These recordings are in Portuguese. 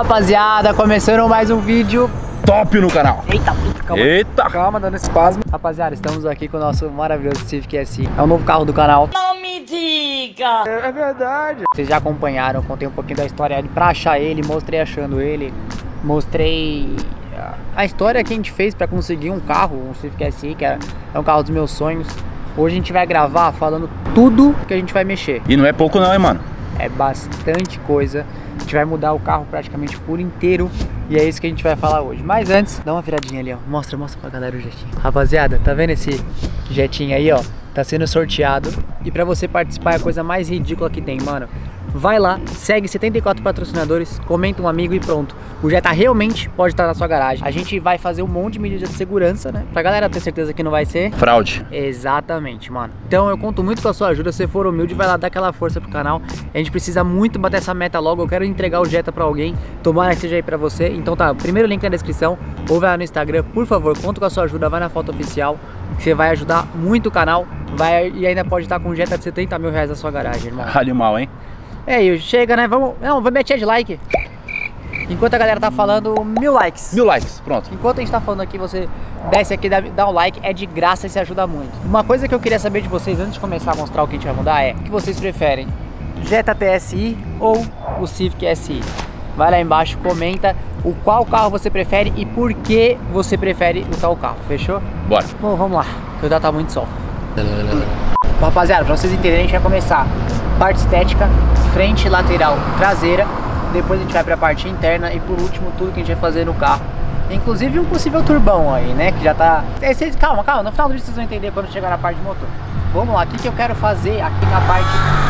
Rapaziada, começando mais um vídeo top no canal. Eita, calma. Eita. Calma, dando espasmo. Rapaziada, estamos aqui com o nosso maravilhoso Civic SI. É o novo carro do canal. Não me diga! É verdade. Vocês já acompanharam, contei um pouquinho da história dele pra achar ele, mostrei achando ele, mostrei a história que a gente fez pra conseguir um carro, um Civic SI, que é um carro dos meus sonhos. Hoje a gente vai gravar falando tudo que a gente vai mexer. E não é pouco não, hein, mano? É bastante coisa. A gente vai mudar o carro praticamente por inteiro. E é isso que a gente vai falar hoje. Mas antes, dá uma viradinha ali, ó. Mostra pra galera o jetinho. Rapaziada, tá vendo esse jetinho aí, ó? Tá sendo sorteado. E pra você participar é a coisa mais ridícula que tem, mano. Vai lá, segue 74 patrocinadores, comenta um amigo e pronto. O Jetta realmente pode estar na sua garagem. A gente vai fazer um monte de medidas de segurança, né? Pra galera ter certeza que não vai ser fraude. Exatamente, mano. Então eu conto muito com a sua ajuda. Se você for humilde, vai lá dar aquela força pro canal. A gente precisa muito bater essa meta logo. Eu quero entregar o Jetta pra alguém. Tomara que seja aí pra você. Então tá, primeiro link na descrição. Ou vai lá no Instagram, por favor, conto com a sua ajuda. Vai na foto oficial, que você vai ajudar muito o canal. E ainda pode estar com um Jetta de 70 mil reais na sua garagem, irmão. Animal, hein? É, chega, né? Vamos meter de like. Enquanto a galera tá falando, 1000 likes. 1000 likes, pronto. Enquanto a gente tá falando aqui, você desce aqui, dá um like, é de graça e se ajuda muito. Uma coisa que eu queria saber de vocês, antes de começar a mostrar o que a gente vai mudar, é o que vocês preferem, Jetta TSI ou o Civic SI? Vai lá embaixo, comenta o qual carro você prefere e por que você prefere o tal carro, fechou? Bora. Bom, vamos lá, que já tá muito sol. Bom, rapaziada, pra vocês entenderem, a gente vai começar parte estética, frente, lateral, traseira. Depois a gente vai pra parte interna e por último tudo que a gente vai fazer no carro. Inclusive um possível turbão aí, né? Que já tá... Calma, no final do vídeo vocês vão entender quando chegar na parte de motor. Vamos lá, o que eu quero fazer aqui na parte...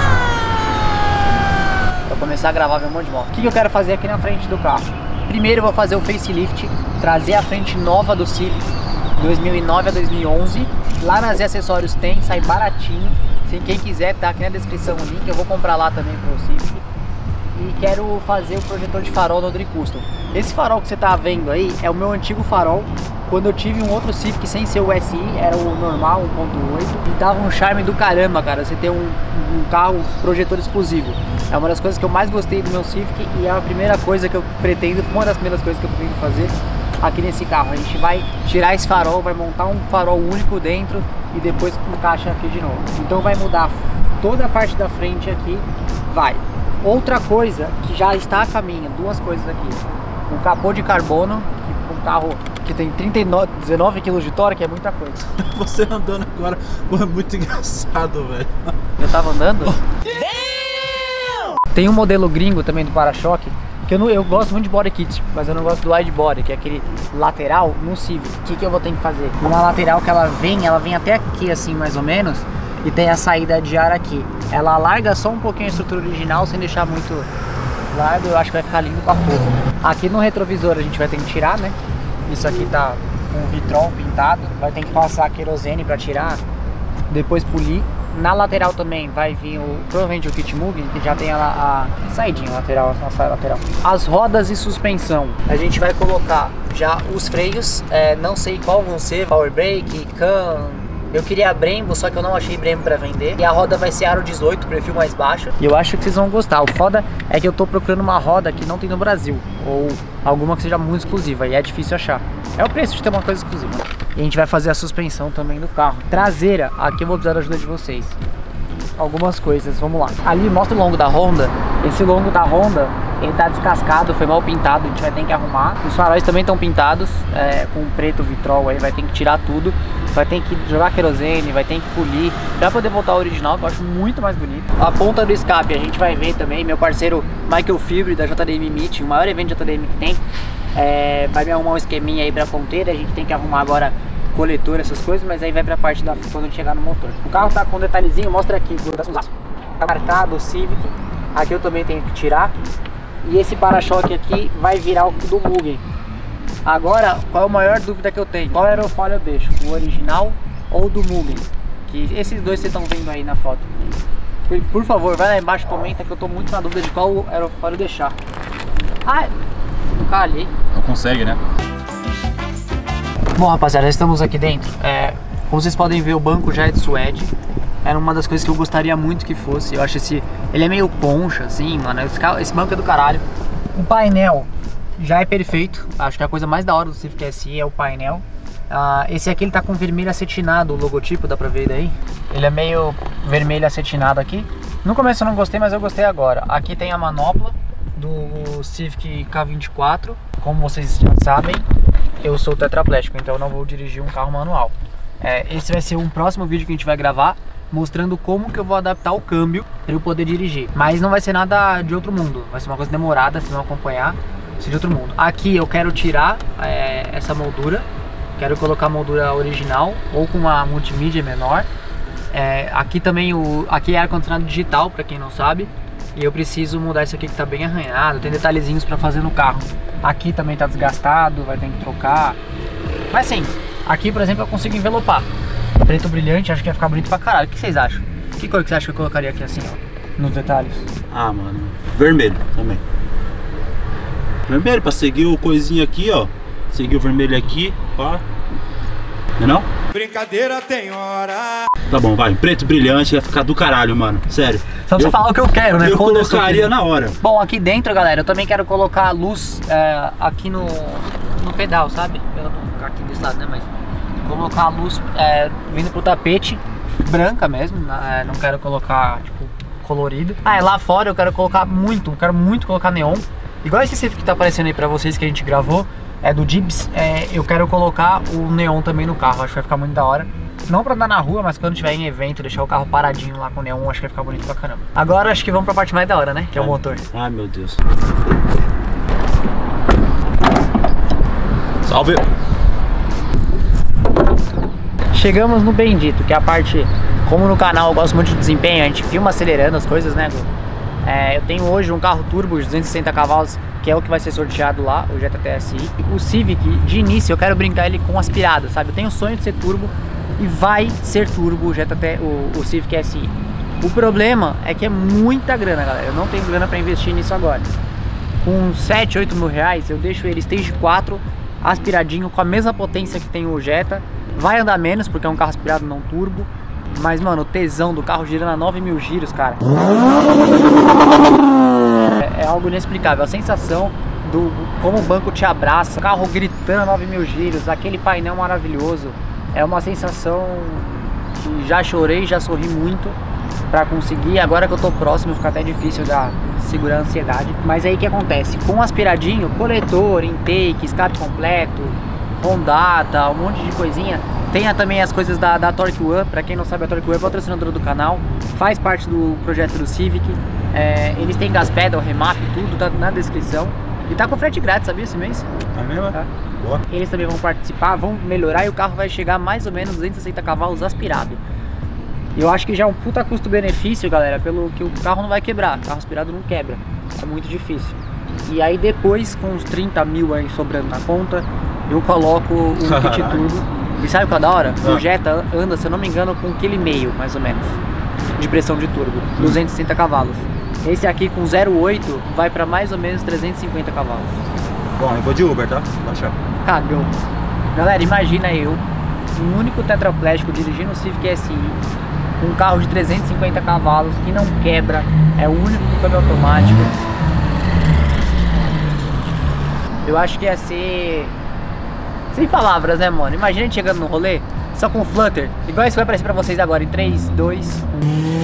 Vou começar a gravar meu monte de moto. O que eu quero fazer aqui na frente do carro? Primeiro eu vou fazer o facelift, trazer a frente nova do Civic, 2009 a 2011. Lá na Z Acessórios tem, sai baratinho. Se quem quiser, tá aqui na descrição o link. Eu vou comprar lá também pro Civic. E quero fazer o projetor de farol no Odri Custom. Esse farol que você tá vendo aí é o meu antigo farol. Quando eu tive um outro Civic sem ser o SI, era o normal, 1.8. E dava um charme do caramba, cara, você ter um carro projetor exclusivo. É uma das coisas que eu mais gostei do meu Civic e é a primeira coisa que eu pretendo, uma das primeiras coisas que eu pretendo fazer aqui nesse carro. A gente vai tirar esse farol, vai montar um farol único dentro e depois encaixa aqui de novo. Então vai mudar toda a parte da frente aqui, vai. Outra coisa que já está a caminho, duas coisas aqui. O capô de carbono, que um carro que tem 19 kg de torque é muita coisa. Você andando agora, é muito engraçado, velho. Eu tava andando? Tem um modelo gringo também do para-choque, que eu gosto muito de body kit, mas eu não gosto do wide body, que é aquele lateral no Civic. O que eu vou ter que fazer? Uma lateral que ela vem até aqui assim mais ou menos, e tem a saída de ar aqui. Ela alarga só um pouquinho a estrutura original, sem deixar muito largo, eu acho que vai ficar lindo pra pouco. Aqui no retrovisor a gente vai ter que tirar, né? Isso aqui tá com vitrol pintado, vai ter que passar querosene pra tirar, depois polir. Na lateral também vai vir provavelmente o kit Mugen, que já tem a saidinha lateral, a saia lateral. As rodas e suspensão, a gente vai colocar já os freios, não sei qual vão ser, power brake, cam. Eu queria Brembo, só que eu não achei Brembo pra vender. E a roda vai ser aro 18, perfil mais baixo. E eu acho que vocês vão gostar. O foda é que eu tô procurando uma roda que não tem no Brasil, ou alguma que seja muito exclusiva, e é difícil achar. É o preço de ter uma coisa exclusiva. E a gente vai fazer a suspensão também do carro. Traseira, aqui eu vou precisar da ajuda de vocês. Algumas coisas, vamos lá. Ali mostra o longo da Honda. Esse longo da Honda, ele tá descascado, foi mal pintado, a gente vai ter que arrumar. Os faróis também estão pintados, com preto vitrol aí, vai ter que tirar tudo. Vai ter que jogar querosene, vai ter que polir pra poder voltar ao original, que eu acho muito mais bonito. A ponta do escape a gente vai ver também. Meu parceiro Michael Fibre da JDM Meet, o maior evento de JDM que tem, vai me arrumar um esqueminha aí pra ponteira. A gente tem que arrumar agora coletor, essas coisas, mas aí vai pra parte da quando a gente chegar no motor. O carro tá com um detalhezinho, mostra aqui, tá marcado o Civic. Aqui eu também tenho que tirar. E esse para-choque aqui vai virar o do Mugen. Agora, qual é a maior dúvida que eu tenho? Qual aerofólio eu deixo? O original ou do Mugen? Que esses dois vocês estão vendo aí na foto. Por favor, vai lá embaixo e comenta, que eu tô muito na dúvida de qual aerofólio deixar. Ah, não calhei. Não consegue, né? Bom, rapaziada, já estamos aqui dentro. Como vocês podem ver, o banco já é de suede. Era uma das coisas que eu gostaria muito que fosse. Eu acho ele é meio poncha, assim, mano. Esse banco é do caralho. O painel já é perfeito. Acho que a coisa mais da hora do Civic SI é o painel. Esse aqui ele tá com vermelho acetinado, o logotipo, dá pra ver daí? Ele é meio vermelho acetinado aqui. No começo eu não gostei, mas eu gostei agora. Aqui tem a manopla do Civic K24. Como vocês já sabem, eu sou tetraplégico, então eu não vou dirigir um carro manual. Esse vai ser um próximo vídeo que a gente vai gravar, mostrando como que eu vou adaptar o câmbio para eu poder dirigir. Mas não vai ser nada de outro mundo, vai ser uma coisa demorada, se não acompanhar, vai ser de outro mundo. Aqui eu quero tirar essa moldura, quero colocar a moldura original ou com uma multimídia menor. Aqui também aqui é ar-condicionado digital, para quem não sabe. E eu preciso mudar isso aqui que tá bem arranhado, tem detalhezinhos para fazer no carro. Aqui também tá desgastado, vai ter que trocar. Mas sim, aqui por exemplo eu consigo envelopar. Preto brilhante, acho que vai ficar bonito pra caralho. O que vocês acham? Que cor que você acha que eu colocaria aqui assim, ó, nos detalhes? Ah, mano, vermelho também. Vermelho, pra seguir o coisinho aqui, ó. Seguir o vermelho aqui, pá. Não? Brincadeira tem hora. Tá bom, vai. Preto brilhante vai ficar do caralho, mano. Sério. Só pra você falar o que eu quero, né? Eu colocaria na hora. Bom, aqui dentro, galera, eu também quero colocar a luz aqui no pedal, sabe? Eu vou colocar aqui desse lado, né? Mas colocar a luz vindo pro tapete, branca mesmo. Não quero colocar, tipo, colorido. Lá fora eu quero colocar muito, colocar neon. Igual esse Civic que tá aparecendo aí pra vocês que a gente gravou. Do Dibs, eu quero colocar o neon também no carro, acho que vai ficar muito da hora. Não pra andar na rua, mas quando tiver em evento, deixar o carro paradinho lá com neon, acho que vai ficar bonito pra caramba. Agora acho que vamos pra parte mais da hora, né? Que é o motor. Ai, meu Deus. Salve! Chegamos no bendito, que é a parte, como no canal eu gosto muito de desempenho, a gente filma acelerando as coisas, né, Gu? Eu tenho hoje um carro turbo de 260 cavalos, que é o que vai ser sorteado lá, o Jetta TSI. O Civic, de início, eu quero brincar ele com aspirado, sabe? Eu tenho o sonho de ser turbo e vai ser turbo o Civic SI. O problema é que é muita grana, galera. Eu não tenho grana para investir nisso agora. Com 7, 8 mil reais, eu deixo ele Stage 4, aspiradinho, com a mesma potência que tem o Jetta. Vai andar menos, porque é um carro aspirado, não turbo. Mas, mano, o tesão do carro girando a 9 mil giros, cara. É algo inexplicável. A sensação do como o banco te abraça, o carro gritando a 9 mil giros, aquele painel maravilhoso. É uma sensação que já chorei, já sorri muito pra conseguir. Agora que eu tô próximo, fica até difícil segurar a ansiedade. Mas aí o que acontece? Com o aspiradinho, coletor, intake, escape completo, rondata, um monte de coisinha. Tem também as coisas da Torque One. Pra quem não sabe, a Torque One é patrocinadora do canal, faz parte do projeto do Civic. Eles têm gas pedal, remap, tudo tá na descrição. E tá com frete grátis, sabia, esse mês? É mesmo? Tá? Boa. Eles também vão participar, vão melhorar e o carro vai chegar mais ou menos 260 cavalos aspirado. Eu acho que já é um puta custo-benefício, galera, pelo que o carro não vai quebrar. O carro aspirado não quebra, é muito difícil. E aí depois, com uns 30 mil aí sobrando na conta, eu coloco um kit turbo. E sabe o que é da hora? O Jetta anda, se eu não me engano, com 1,5 kg, mais ou menos, de pressão de turbo, 260 cavalos. Esse aqui com 0,8 vai pra mais ou menos 350 cavalos. Bom, eu vou de Uber, tá? Baixar. Cagão. Galera, imagina eu, um único tetraplégico dirigindo o Civic SI, com um carro de 350 cavalos que não quebra, é o único com câmbio automático. Eu acho que ia ser sem palavras, né, mano? Imagina a gente chegando no rolê, só com o Flutter, igual isso vai aparecer pra vocês agora, em 3, 2, 1...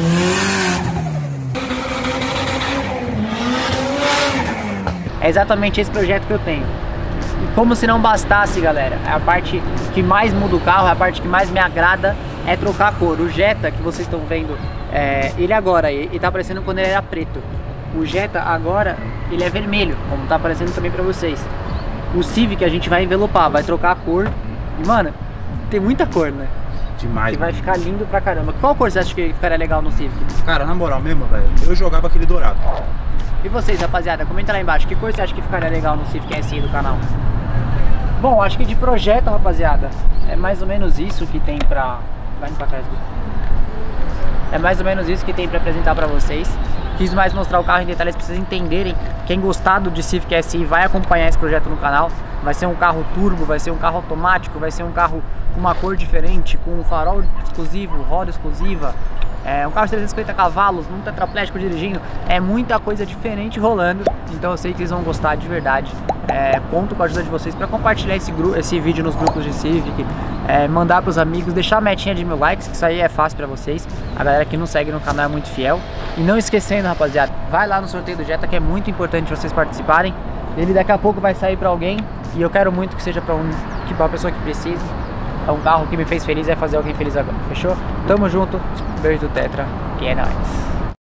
É exatamente esse projeto que eu tenho. E como se não bastasse, galera, a parte que mais muda o carro, a parte que mais me agrada é trocar a cor. O Jetta que vocês estão vendo, ele agora, ele tá aparecendo quando ele era preto. O Jetta agora, ele é vermelho, como tá aparecendo também pra vocês. O Civic a gente vai envelopar, vai trocar a cor. E, mano, tem muita cor, né? Demais. Que vai ficar lindo pra caramba. Qual cor você acha que ficaria legal no Civic? Cara, na moral mesmo, velho, eu jogava aquele dourado. E vocês, rapaziada, comenta lá embaixo, que cor você acha que ficaria legal no Civic SI do canal? Bom, acho que de projeto, rapaziada, é mais ou menos isso que tem pra... Vai indo pra trás. É mais ou menos isso que tem pra apresentar pra vocês. Quis mais mostrar o carro em detalhes pra vocês entenderem. Quem gostar do Civic SI vai acompanhar esse projeto no canal. Vai ser um carro turbo, vai ser um carro automático, vai ser um carro com uma cor diferente, com um farol exclusivo, roda exclusiva. Um carro de 350 cavalos, num tetraplégico dirigindo, é muita coisa diferente rolando, então eu sei que eles vão gostar de verdade. Conto com a ajuda de vocês para compartilhar esse vídeo nos grupos de Civic, mandar pros amigos, deixar a metinha de 1000 likes, que isso aí é fácil pra vocês. A galera que não segue no canal é muito fiel. E não esquecendo, rapaziada, vai lá no sorteio do Jetta, que é muito importante vocês participarem. Ele daqui a pouco vai sair pra alguém e eu quero muito que seja pra uma pessoa que precise. É um carro que me fez feliz, é fazer alguém feliz agora, fechou? Tamo junto, beijo do Tetra e é nóis.